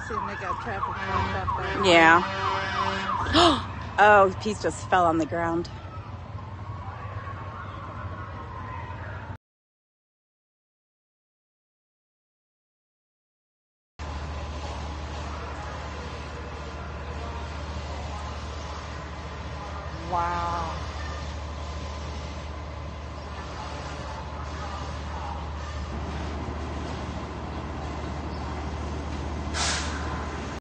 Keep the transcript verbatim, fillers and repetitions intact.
seeing they got traffic blocked up there. Yeah. Oh, piece just fell on the ground. Wow.